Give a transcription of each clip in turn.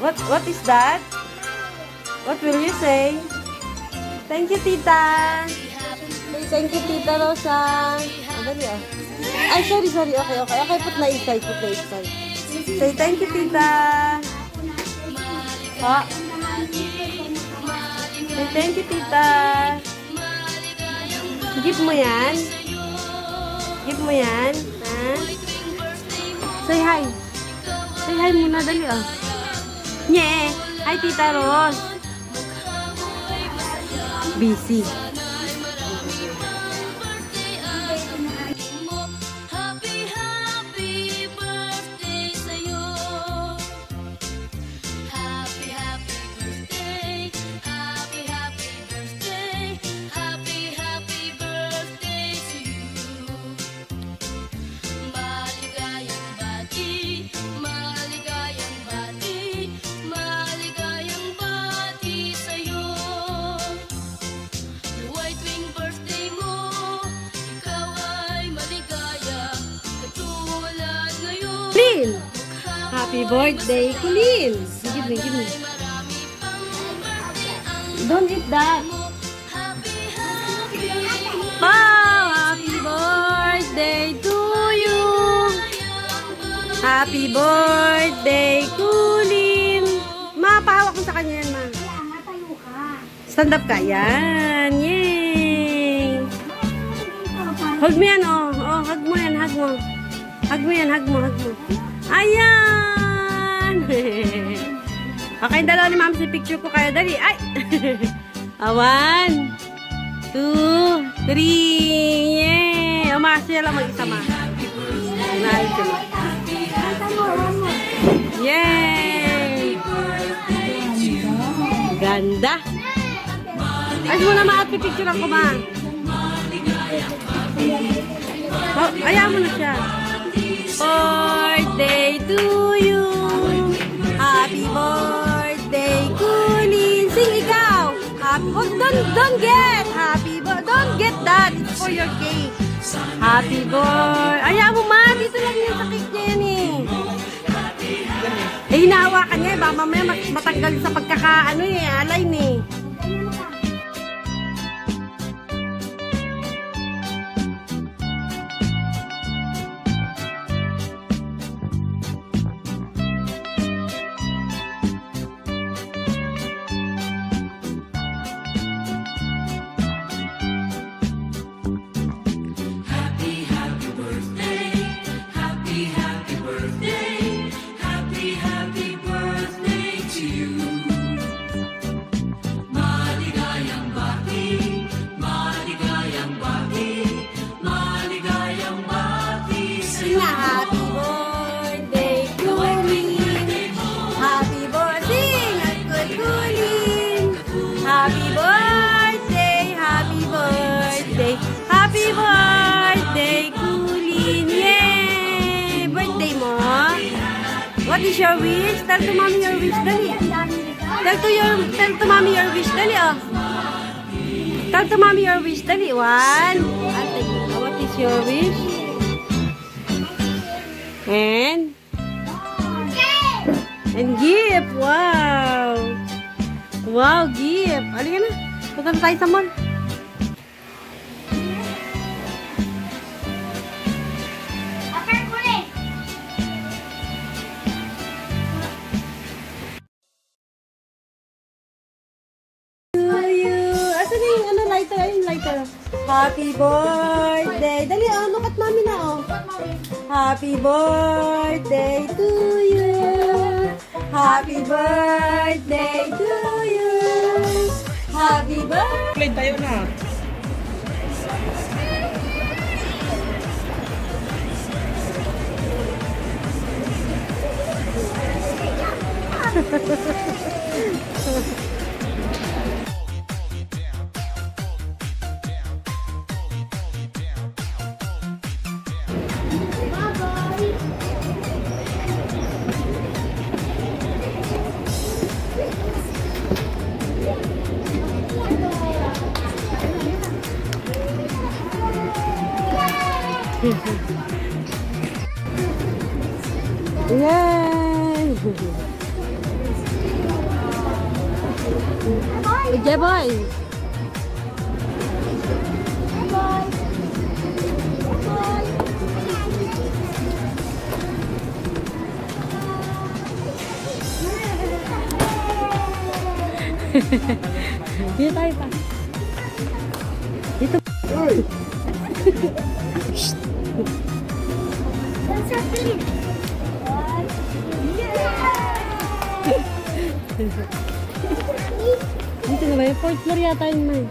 What is that? What will you say? Thank you, Tita. Thank you, Tita Rosa. Dali ah. Ay, sorry. Okay, put na inside. Say thank you, Tita. Ha? Say thank you, Tita. Give mo yan. Ha? Say hi. Say hi muna, dali ah. Nye! Hi, Tita Ros. Busy. Happy birthday, Kulin! Give me. Don't eat that. Oh, happy birthday to you. Happy birthday, Kulin. Ma, pahawak mo sa kanya yan, ma. Stand up ka. Yan. Yay! Hug mo yan, oh. Oh, hug mo yan, hug mo. Hug mo. Ayan! Okay, dalawa ni Ma'am si picture ko kayo. Dali. Ay! 1, 2, 3. Yay! Umakasya lang mag-isa, ma. Yay! Ganda! Ayos mo na ma at pipicture ako, ma. Oh, ayaw mo na siya. Birthday to you. Happy birthday, Kulin. Sing ikaw. Don't get. Don't get that. It's for your cake. Happy birthday. Ayaw mo, ma. Dito lang yung sa cake niya yan eh. Hinahawakan niya eh. Baka mamaya matanggal sa pagkakaano eh. Alay eh. Happy birthday, Kulin! Yay! Birthday mo? What is your wish? Tell to mommy your wish, dali. Tell to mommy your wish, dali, oh. Tell to mommy your wish, dali. 1. What is your wish? And gift. Wow! Wow, gift. Halika na. Punta na tayo sa mall. Lighter. Happy birthday. Dali, oh. Look at mommy na, oh. Happy birthday to you. Happy birthday to you. Happy birthday. Play tayo na. Yay! Jeboy! Dito tayo pa. Dito. Dito na ba yung 4th floor yata yun na.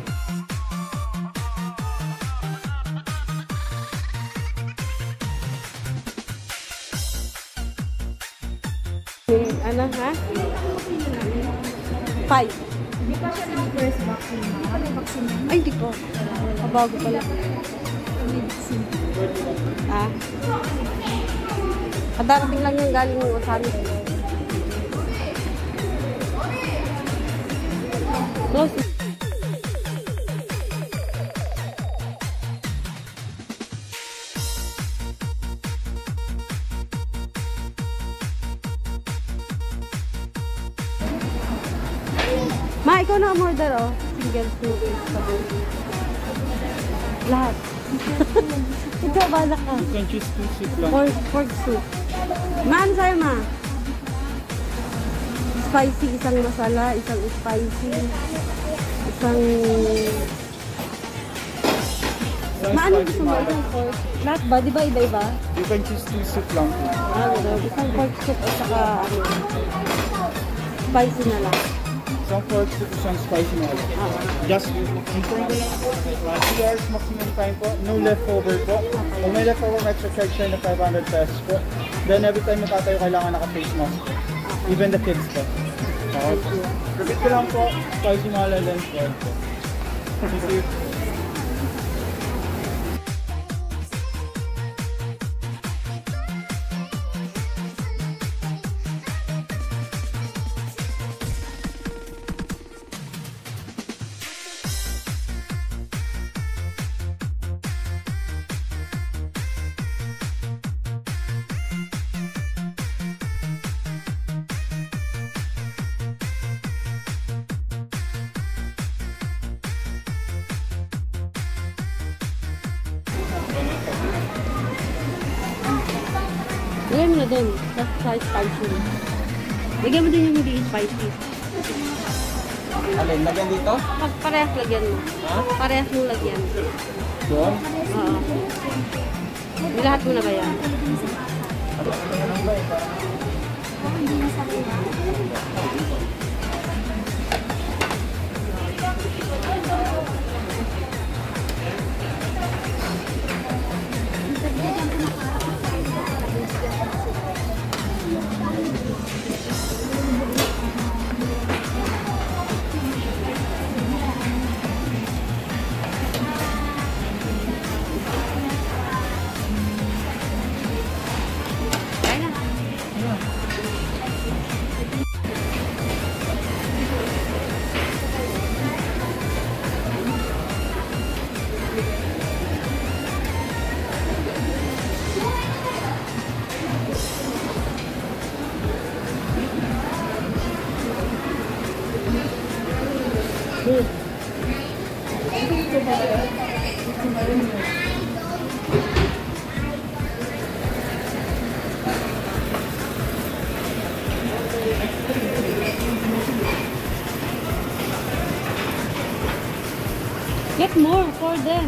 Ano ha? 5. Hindi pa siya first vaccine. Ano yung vaccine? Ay, hindi ko. Kabago pala. Ah. Kadarating lang yung galing mo sa amin. Close. Ma, ikaw na umorder, oh. Single soup. Lahat. Ikaw, bala ka. You can choose 2 soup lang. Pork soup. Ma, ano sa'yo, ma? Spicy, isang masala, isang spicy, isang... Ma, ano gusto mo? Isang pork? Lahat ba? Di ba iba-iba? You can choose 2 soup lang. Ah, isang pork soup at saka, ano, spicy na lang. Isang pork soup, isang spicy na lang. Just, inform ko lang po, 2 hours maximum time po, no leftover po. Kung may leftover, may extra charge kayo na 500 pesos po. Then every time matatayo, kailangan naka-face mask po. Even the kids po. Okay. Repeat ko lang po, spicy mala and pork po. Thank you. Lagyan mo na doon. Sa spicy. Lagyan mo din yung hindi spicy. Alin, lagyan dito? Parehas lagyan mo. Ha? Parehas mong lagyan. Doon? Oo. Lahat mo na ba yan? Get more for them.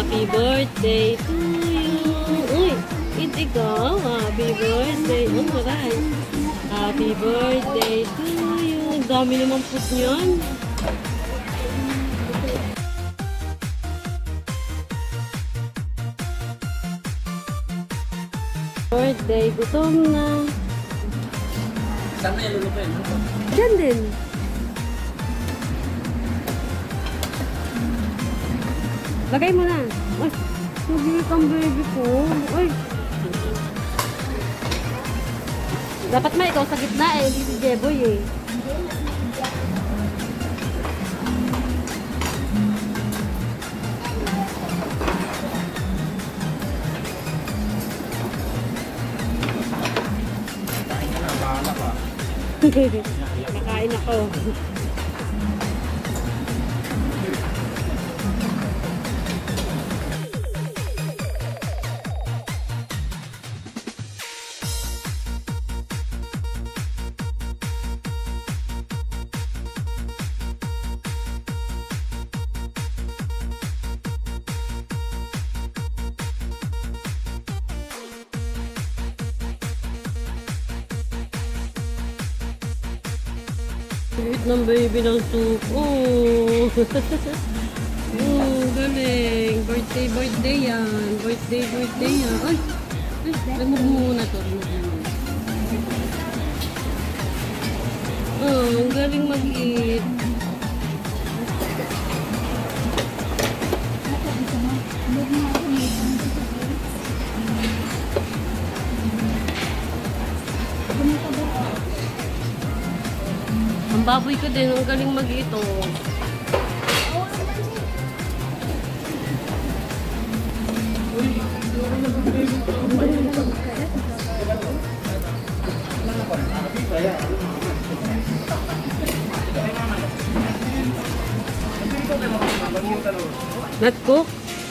Happy birthday to you. Uy, ikaw. Happy birthday. Oh, maray. Happy birthday to you. Ang dami naman food niyan. Birthday, gutom na. Saan na yung lulutuin? Diyan din. Lagay mo na. Ay, hindi kang baby ko. Ay. Dapat ma ikaw sa gitna eh, hindi si Jeboy eh. Nakain ako. Liit ng baby ng soup. Oh. Oh, galing. Birthday yan. Birthday yan. Ay, remove mo muna to. Oh, ang galing mag-eat. Ang baboy ko din, ang galing mag-ito. Not cook?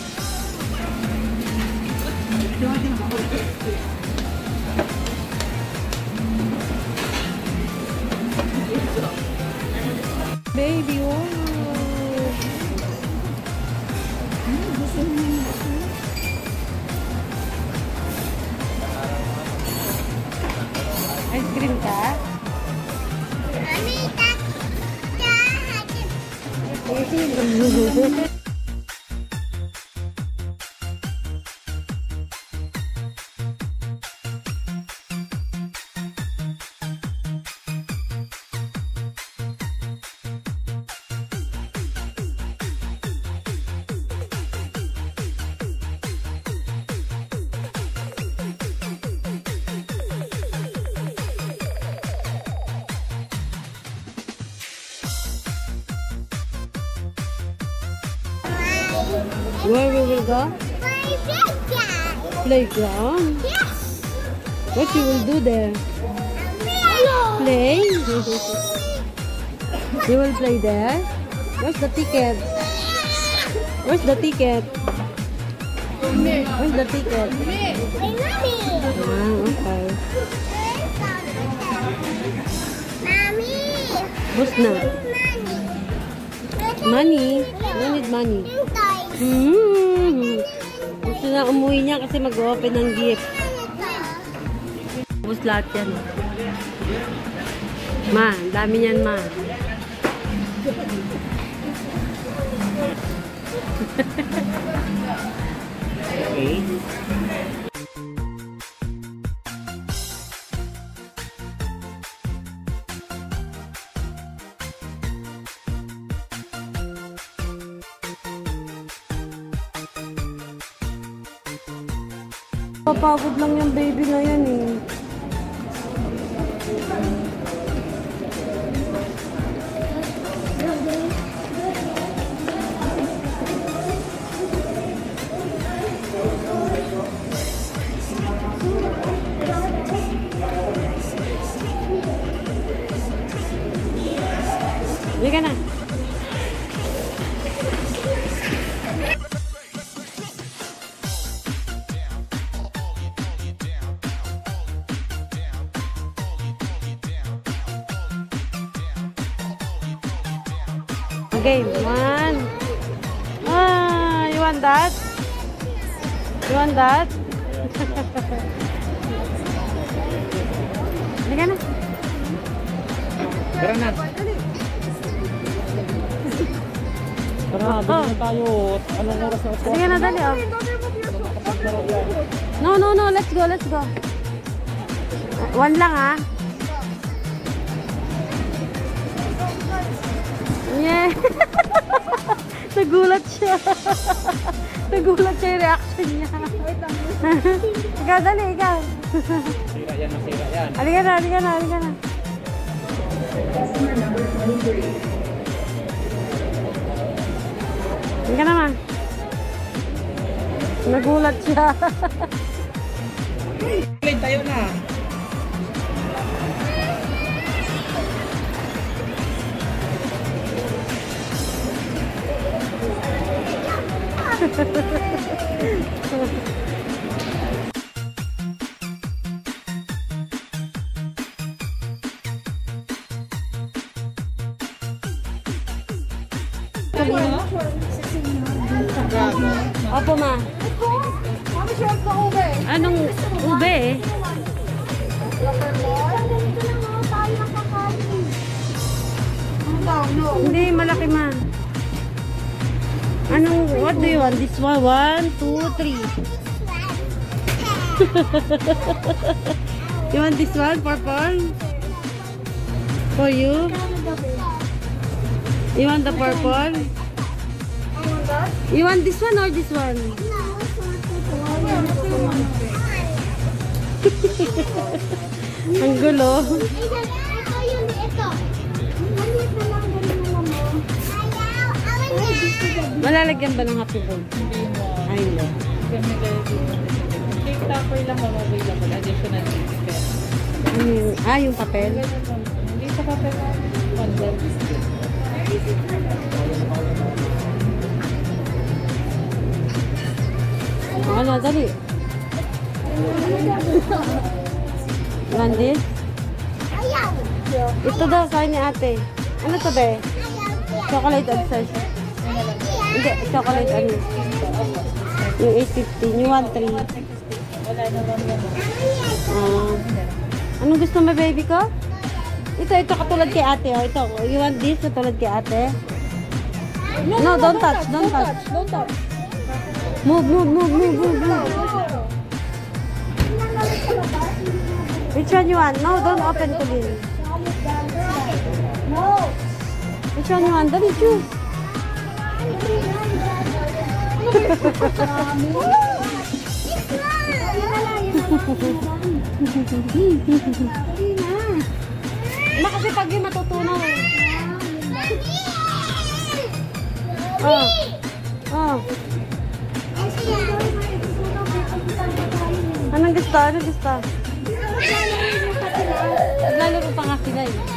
Baby, wow! Ice cream ka? Where we will go? Playground? Yes. What you will do there? Play? You will play there? Where's the ticket? Where's the ticket? Where's the ticket? Ah, okay. Mommy. What's na? Money? You need money. Gusto na umuwi niya kasi mag-open ng gift. Tapos lahat yan. Ma, dami niyan ma. Okay. Papagod lang yung baby na yan eh. Hindi ka na. Okay, one. Ah, you want that? You want that? Halika na. Tara na. Tara, bili na tayo. Anong oras na ito? Halika na, dali oh. No, let's go. One lang ah. Yeah. Nagulat siya. Nagulat siya yung reaction niya. Ikaw, dali, ikaw. Masira yan. Halika na. Halika naman. Nagulat siya. Play tayo na. Opo, ma. Anong ube eh? Hindi, malaki ma. Anong, what do you want? This one? 1, 2, 3. You want this one, purple? For you? You want the purple? You want this one or this one? Ang gulo. Malalagyan ba ng happy bowl? Ay, hindi. Cake topper lang ang available. Additional ticket. Yung papel? Hindi sa papel lang. Ano, dali. Want this? Ito daw, sabi ni ate. Ano to be? Chocolate obsession. Hindi, chocolate ano. Yung 850. Yung 1.3. Wala naman yan. Anong gusto mo, baby ko? Ito katulad kay ate. Oh. Ito, you want this katulad kay ate? No, don't touch. Don't touch. Move. Which one you want? No, don't open to me. Which one you want? Dali, choose. Ma, kasi pag yung matutunaw eh. Oh. Anong gusto? Naglalaro pa nga sila eh.